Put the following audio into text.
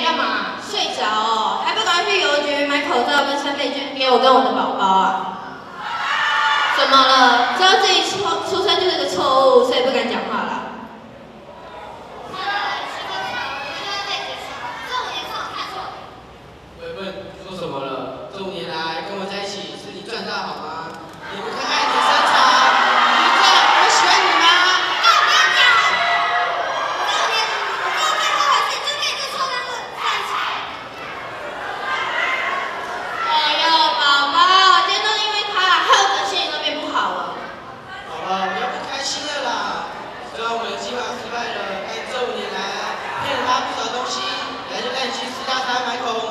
干嘛？睡着哦，还不赶快去邮局买口罩跟3倍券给我跟我的宝宝啊？怎么了？知道自己出生就是个错误，所以不敢讲话啦。 说什么了？这5年来跟我在一起是你赚大好吗？你不看爱你的身材，你知道我喜欢你吗？ 那我不要讲了。这5年，我跟你回事，就被这臭男人看起来。 哎呦，宝宝，今天都因为他，害我整心情都变不好了。 好了，不要不开心了啦。虽然我们的计划失败了，但这5年来骗了他不少东西，来就带你去吃大餐买口红。